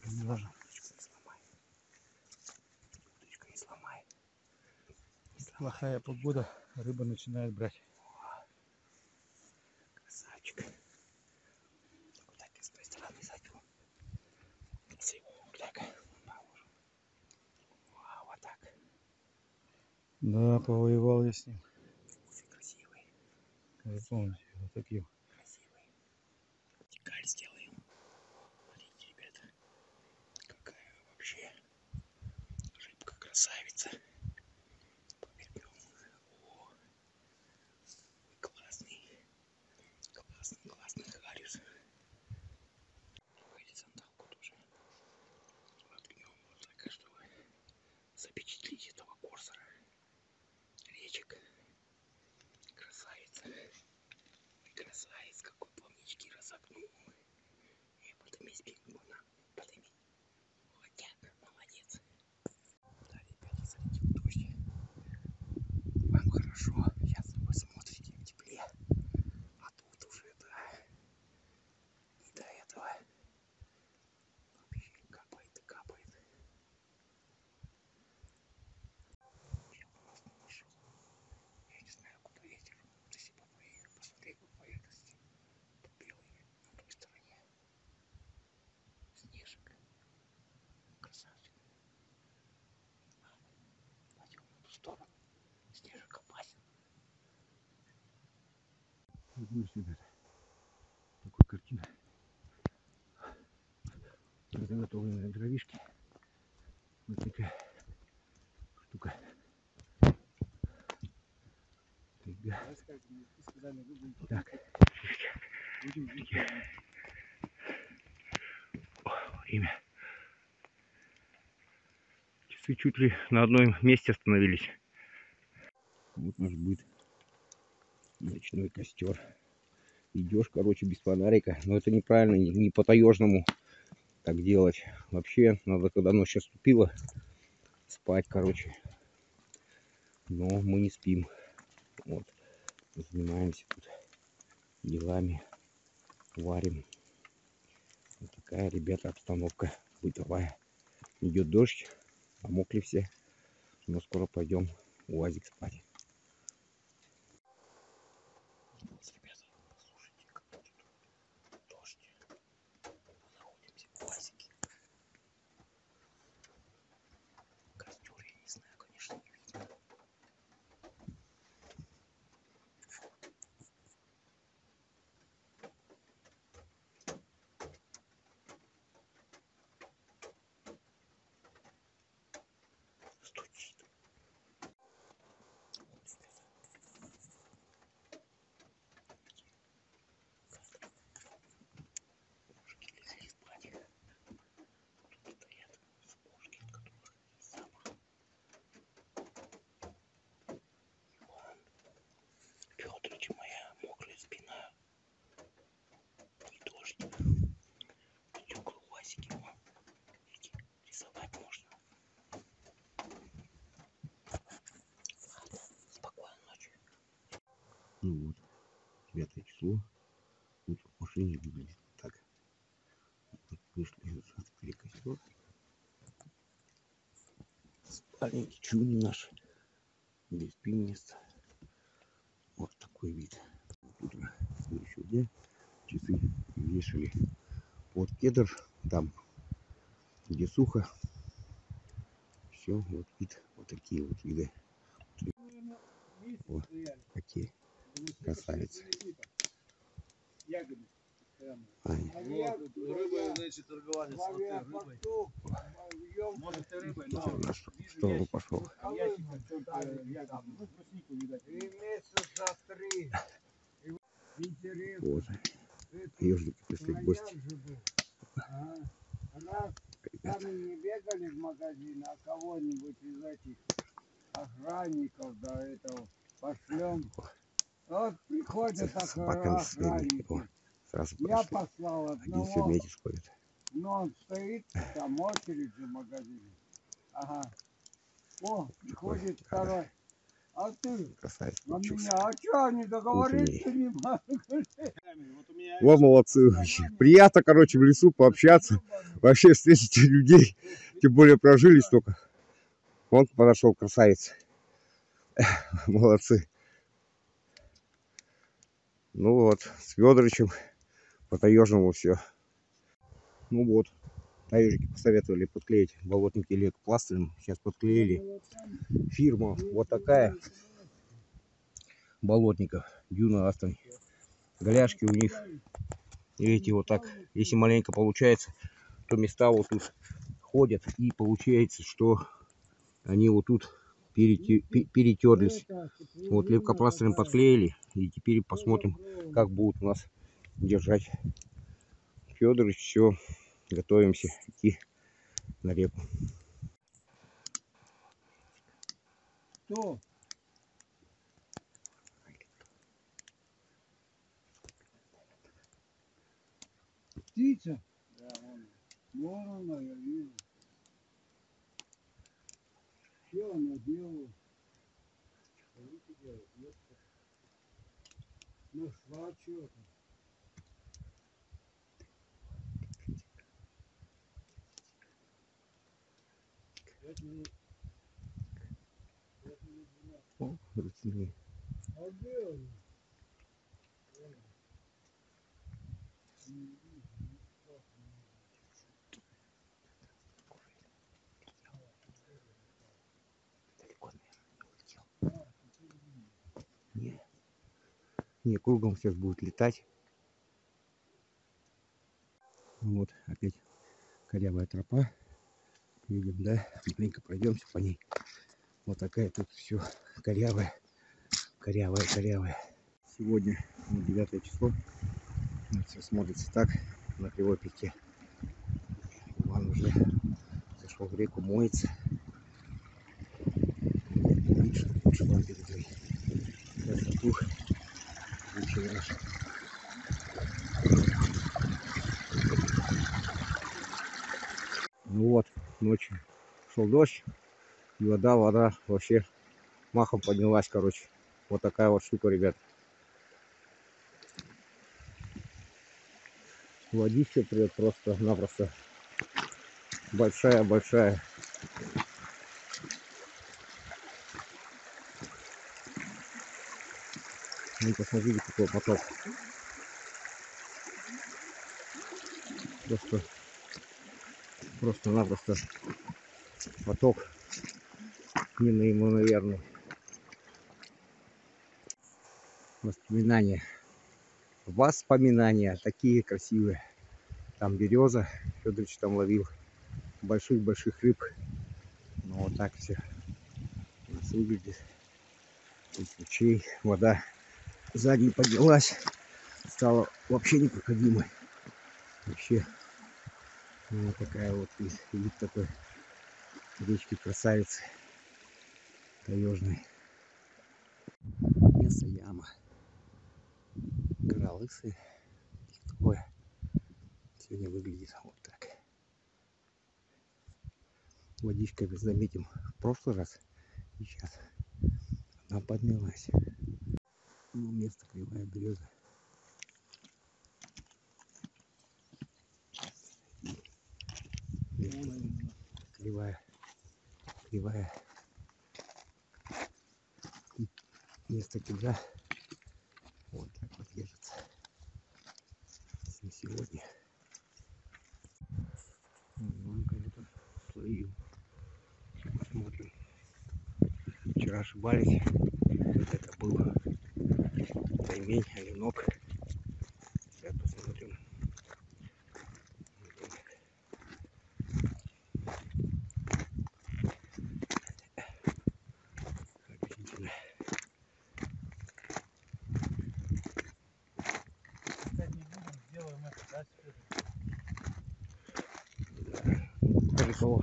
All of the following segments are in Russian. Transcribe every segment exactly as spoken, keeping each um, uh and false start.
Не важно. Плохая погода, рыба начинает брать. Красавчик. Куда ты с той стороны задел? С его вот так положим. А, вот так. Да, повоевал я с ним. Очень красивый. Вы помните, вот таким. Красивый. Тикаль сделаем. Смотрите, ребята. Какая вообще рыбка красавица. Повернем. О, классный. Классный, классный хариус. Горизонталку тоже воткнем вот так, чтобы запечатлеть этого корсора. Речек. Красавица. Красавец, какой плавнички разогнул. И подними спинку на. Подними. Молодец, молодец. Да, ребята, залетел дождь. Вам хорошо. Сейчас вы смотрите в тепле. А тут уже, да, не до этого. Вообще капает и капает. Я просто нашел. Я не знаю, куда ветер. Ты себе посмотри по поверхности. Тут белый на той стороне. Снежик. Красавчик. Пойдем на ту сторону. Снежик опасен. Видишь, ребята, такой картина. Заготовленные дровишки. Вот такая штука. Так. О, время. Часы чуть ли на одном месте остановились. Вот наш быт. Ночной костер. Идешь, короче, без фонарика. Но это неправильно, не по-таежному так делать. Вообще, надо, когда ночь наступила, спать, короче. Но мы не спим. Вот. Занимаемся тут делами. Варим. Вот такая, ребята, обстановка бытовая. Идет дождь, помокли все. Но скоро пойдем в УАЗик спать. Ребята, послушайте, какой тут дождь. Находимся в УАЗике. Костер, я не знаю, конечно, не видно. Стучит. Кошки лезли спать. Тут стоят сапожки, от которых запах. Иван Петрович, моя мокрая спина. Не дождь. Стекла в УАЗике. Видите, рисовать можно. Ладно, спокойной ночи. Ну вот, пятое число. Утро в машине выглядит так. Вот вышли, открыли костер. Спальники чуни наши. Без спим места. Вот такой вид. Утро следующего дня. Часы вешали под кедр. Там, где сухо. Все, вот вид. Вот такие вот виды. Вот какие красавицы. Аня. Вот, рыбой, значит, торговали, смотри, рыбой. Может, ты рыбой, но... В нашу сторону пошел. Боже. Ежики пришли в гости. Ребята. Сами не бегали в магазин, а кого-нибудь из этих охранников до этого пошлем. Вот приходят охранники. Сразу Я послал один все одного, вместе сходит. но он стоит, там очередь в магазине. Ага. О, приходит второй. А ты Красавец на получился. меня, а что они договориться не могут? Вот у меня Вот молодцы вообще. Приятно, короче, в лесу пообщаться. Вообще встретить людей. Тем более прожили столько. Вон подошел красавец. Молодцы. Ну вот, с Федоровичем по таежному все. Ну вот, таежники посоветовали подклеить болотники лейкопластырем. Сейчас подклеили. Фирма вот такая. Болотников. Дюна Астон. Голяшки у них. Видите, вот так. Если маленько получается, то места вот тут ходят. И получается, что они вот тут перетерлись. Вот лейкопластырем подклеили. И теперь посмотрим, как будут у нас держать. Федорович, все, готовимся идти на реку. Кто? Птица? Да, вон. Вон она, я вижу. Что она делает? Нашла что-то. О, растения. А где она? Не, не, кругом сейчас будет летать. Вот опять корявая тропа. Видим, да? Маленько пройдемся по ней. Вот такая тут все корявая, корявая, корявая. Сегодня ну, девятое число. Все смотрится так на кривой пяти. Иван уже зашел в реку, моется. Видишь, лучше вам передаю красоту речи нашей. Ну вот, ночью шел дождь, и вода, вода вообще махом поднялась, короче. Вот такая вот штука, ребят. Водичка прет просто-напросто. Большая-большая. Ну, посмотрите, какой поток. Просто, просто-напросто поток неимоверный. Воспоминания. Воспоминания такие красивые. Там береза. Федорович там ловил больших-больших рыб. Ну вот так все у нас выглядит. Из лучей вода сзади поднялась. Стала вообще непроходимой. Вообще ну, вот такая вот вид такой речки красавицы таежной. Место яма. Гора Лысые. Такое сегодня выглядит вот так. Водичка, заметим, в прошлый раз и сейчас она поднялась. Ну, место кривая береза. Кривая, кривая. И место куда вот так вот держится на сегодня. Вон кого-то словил. Посмотрим. Вчера ошибались. Это был таймень, оленок. Сейчас посмотрим. Отлично. Сделаем это, да, Далеко.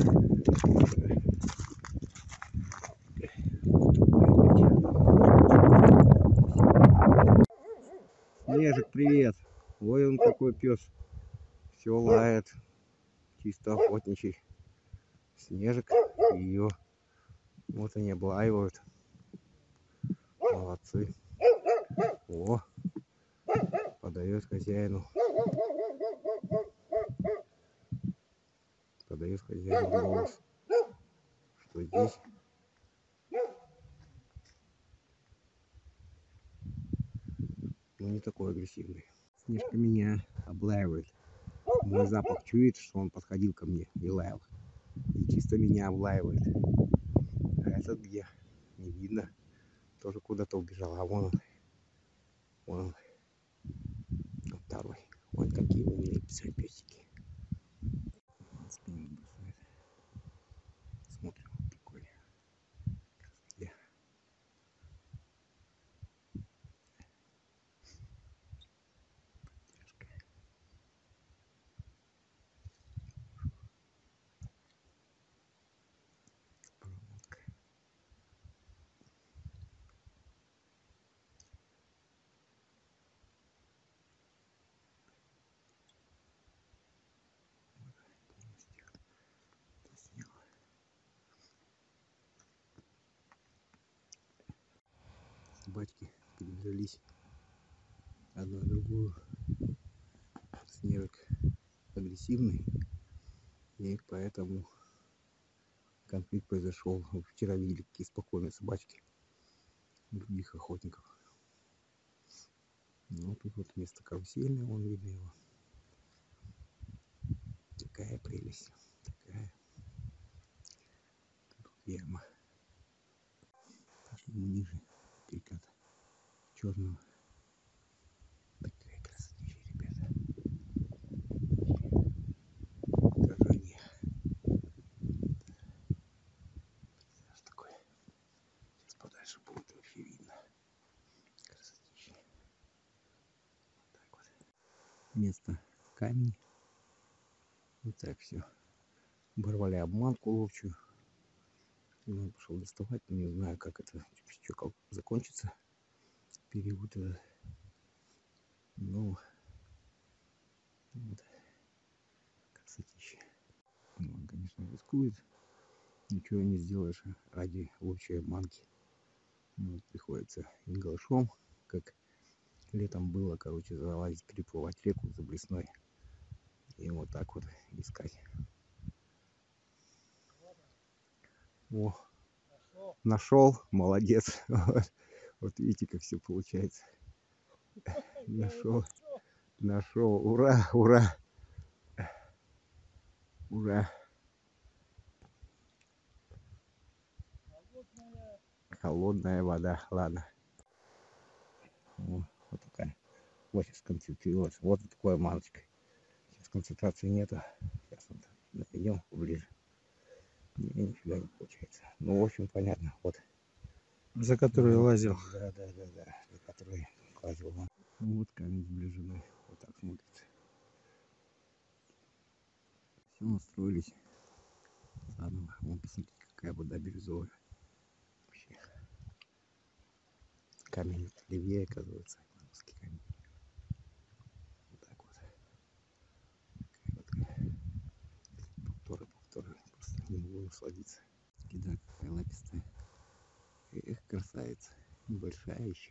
Снежик, привет. Ой, он какой пес. Все лает. Чисто охотничий. Снежик и ее. Вот они облаивают. Молодцы. О, подойдет. Подает хозяину. Подает хозяину голос, что здесь ну, не такой агрессивный. Снежка меня облаивает. Мой запах чует, что он подходил ко мне и лаял. И чисто меня облаивает. А этот где? Не видно. Тоже куда-то убежал. А вон он. Вон он. Вот второй. Вот какие умные песики. Спину бросает. Смотрим. Вот такой. Где? Проводка. Снял. Собачки перебрались одна на другую. Снежок агрессивный, и поэтому конфликт произошел. Вчера видели такие спокойные собачки других охотников. Ну тут вот место карусельное, вон видно его. Такая прелесть, такая. Тут яма. Пошли мы ниже переката черного. Такая красотища, ребята. Отражение. Что такое? Сейчас подальше будет вообще видно. Красотища. Вот так вот. Место камень. Вот так все. Оборвали обманку ловчую. И он пошел доставать, но не знаю, как это еще как закончится. Период этот. Ну, вот. Красотища. Ну, он, конечно, рискует. Ничего не сделаешь ради ловчей обманки. Ну, вот приходится и голышом, как летом было, короче, залазить, переплывать реку за Блесной. И вот так вот искать. О, нашел, молодец. Вот, вот видите, как все получается. Нашел, нашел, ура, ура, ура. Холодная вода, ладно. О, вот такая. Вот сейчас концентрировалась. Вот такое маночка. Сейчас концентрации нету. Сейчас вот найдем поближе. Не, нифига не получается. Ну, в общем, понятно. Вот. За который Вот, лазил. Да, да, да, да. За который лазил. Вон. Ну, вот камень сближенный. Вот так смотрится. Все, настроились. Заново. Вон, посмотрите, какая вода бирюзовая. Вообще. Камень левее, оказывается. Ивановский камень. Вот так вот. Повторы, повторы. Просто не могу насладиться. Да, какая лапистая. Эх, красавица. Небольшая еще.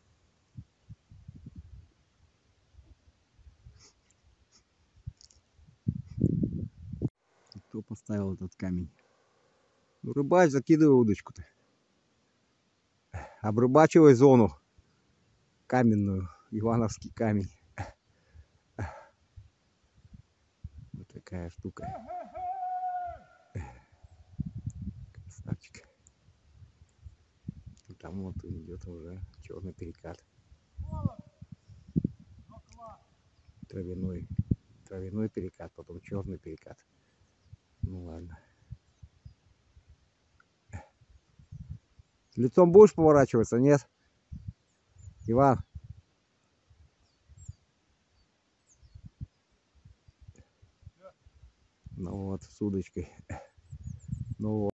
Кто поставил этот камень? Ну, рыбач, закидывай удочку-то. Обрыбачивай зону каменную. Ивановский камень. Вот такая штука. Красавчик. И там вот идет уже черный перекат. Травяной. Травяной перекат, потом черный перекат. Ну ладно. Лицом будешь поворачиваться, нет? Иван. Ну вот, с удочкой. Ну вот.